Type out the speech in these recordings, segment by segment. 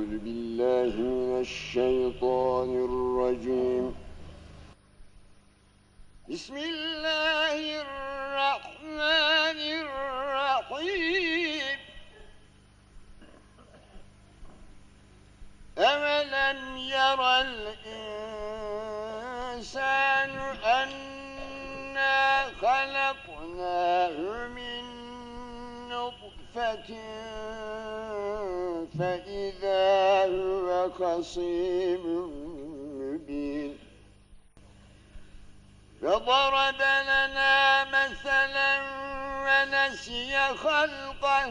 أعوذ بالله من الشيطان الرجيم. بسم الله الرحمن الرحيم. أَوَلَمْ يَرَ الْإِنسَانُ أَنَّا خَلَقْنَاهُ مِن نُّطْفَةٍ فَإِذَا هُوَ خَصِيمٌ مُّبِينٌ. فَضَرَبَ لَنَا مَثَلًا وَنَسِيَ خَلْقَهُ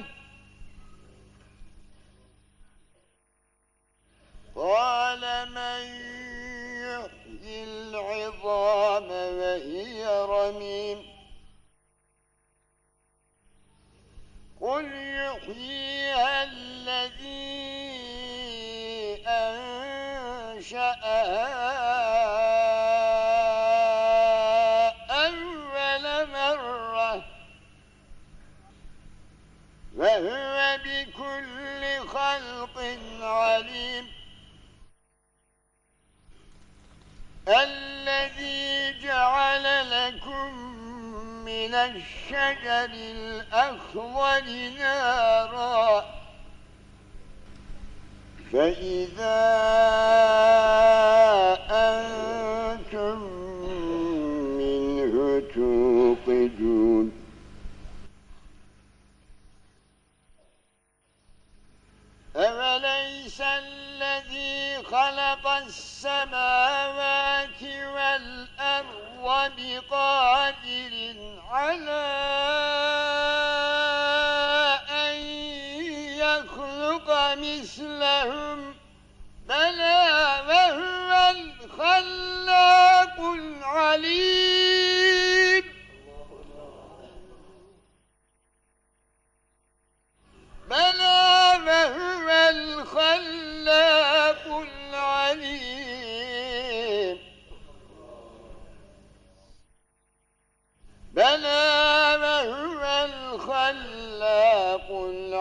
قَالَ مَن يُحْيِي الْعِظَامَ وَهِيَ رَمِيمٌ قُلْ يُحْيِيهَا الَّذِي أَنشَأَهَا أَوَّلَ مَرَّةٍ وَهُوَ بِكُلِّ خَلْقٍ عَلِيمٌ. الَّذِي جَعَلَ لَكُم مِّنَ الشَّجَرِ الْأَخْضَرِ نَارًا فَإِذَا أَنتُم مِّنْهُ تُوقِدُونَ. أَوَلَيْسَ الَّذِي خَلَقَ السَّمَاوَاتِ وَالْأَرْضَ بِقَادِرٍ عَلَىٰ أَن يَخْلُقَ مِثْلَهُم ۚ بَلَىٰ وَهُوَ الْخَلَّاقُ الْعَلِيمُ. بَلَىٰ وَهُوَ الْخَلَّاقُ الْعَلِيمُ. بَلَىٰ وَهُوَ الْخَلَّاقُ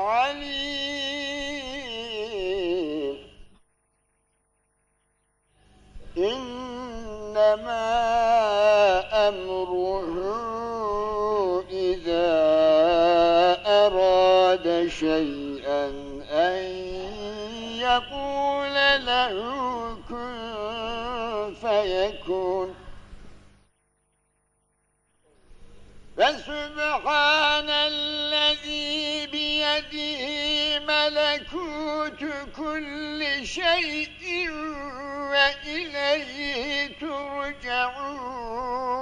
الْعَلِيمُ. إِنَّمَا أَمْرُهُ إِذَا أَرَادَ شَيْئًا أَن يَقُولَ لَهُ كُن فَيَكُونُ. فَسُبْحَانَ الَّذِي بِيَدِهِ مَلَكُوتُ كُلِّ شَيْءٍ وَإِلَيْهِ تُرْجَعُونَ.